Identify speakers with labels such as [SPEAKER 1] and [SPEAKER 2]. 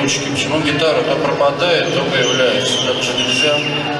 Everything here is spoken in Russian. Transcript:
[SPEAKER 1] ручки. Почему гитара то пропадает, то появляется? Так же нельзя.